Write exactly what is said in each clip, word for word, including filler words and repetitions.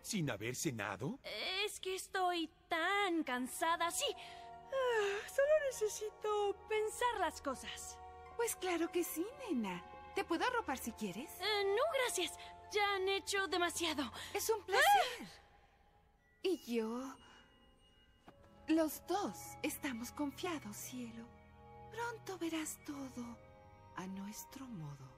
¿Sin haber cenado? Es que estoy tan cansada. Sí, ah, solo necesito pensar las cosas. Pues claro que sí, nena. ¿Te puedo arropar si quieres? Eh, no, gracias. Ya han hecho demasiado. Es un placer. Y yo... Los dos estamos confiados, cielo. Pronto verás todo a nuestro modo.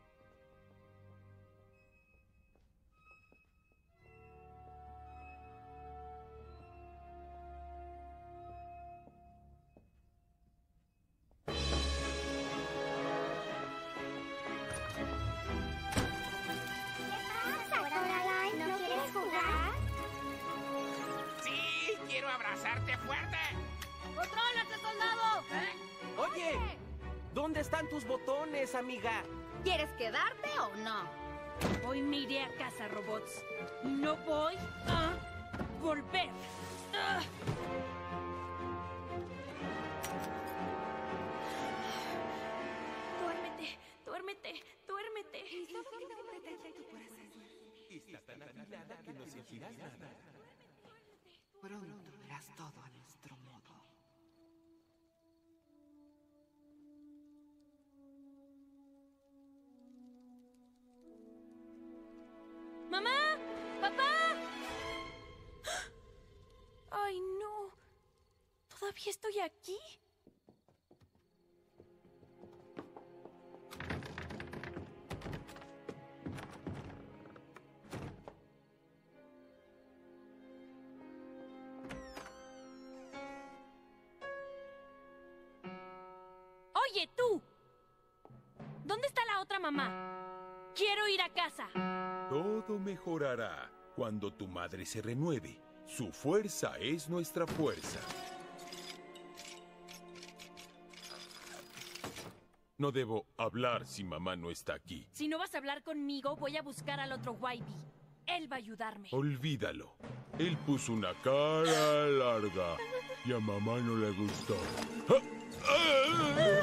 ¡Abrazarte fuerte! ¡Contrólate, soldado! ¿Eh? Oye, ¿dónde están tus botones, amiga? ¿Quieres quedarte o no? Hoy me iré a casa, robots. No voy a volver. Ah. Duérmete, duérmete, duérmete. Está tan afilada que no sentirás nada. Pronto verás todo a nuestro modo. ¡Mamá! ¡Papá! ¡Ay, no! ¿Todavía estoy aquí? Oye, tú. ¿Dónde está la otra mamá? Quiero ir a casa. Todo mejorará cuando tu madre se renueve. Su fuerza es nuestra fuerza. No debo hablar si mamá no está aquí. Si no vas a hablar conmigo, voy a buscar al otro Wybie. Él va a ayudarme. Olvídalo. Él puso una cara larga y a mamá no le gustó. ¡Ah! ¡Ah!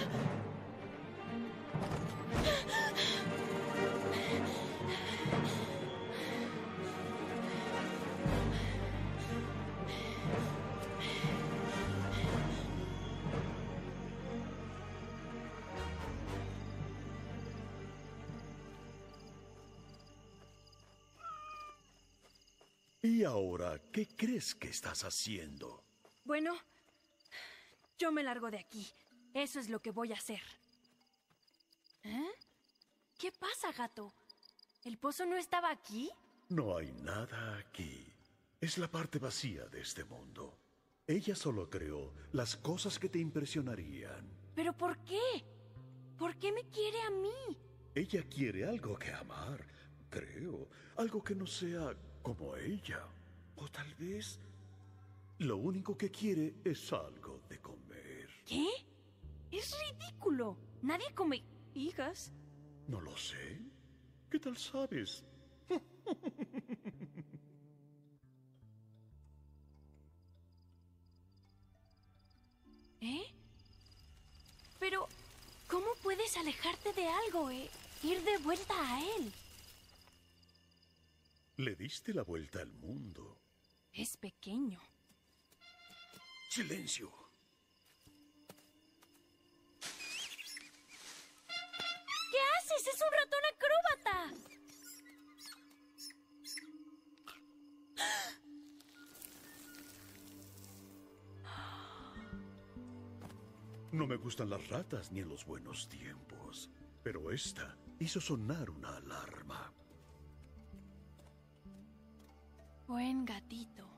¿Y ahora qué crees que estás haciendo? Bueno, yo me largo de aquí. Eso es lo que voy a hacer. ¿Eh? ¿Qué pasa, gato? ¿El pozo no estaba aquí? No hay nada aquí. Es la parte vacía de este mundo. Ella solo creó las cosas que te impresionarían. ¿Pero por qué? ¿Por qué me quiere a mí? Ella quiere algo que amar, creo. Algo que no sea como ella. O tal vez lo único que quiere es algo de comer. ¿Qué? Es ridículo. Nadie come hijas. No lo sé. ¿Qué tal sabes? ¿Eh? Pero, ¿cómo puedes alejarte de algo, eh? Ir de vuelta a él. Le diste la vuelta al mundo. Es pequeño. ¡Silencio! ¿Qué haces? ¡Es un ratón acróbata! No me gustan las ratas ni en los buenos tiempos, pero esta hizo sonar una alarma. Buen gatito.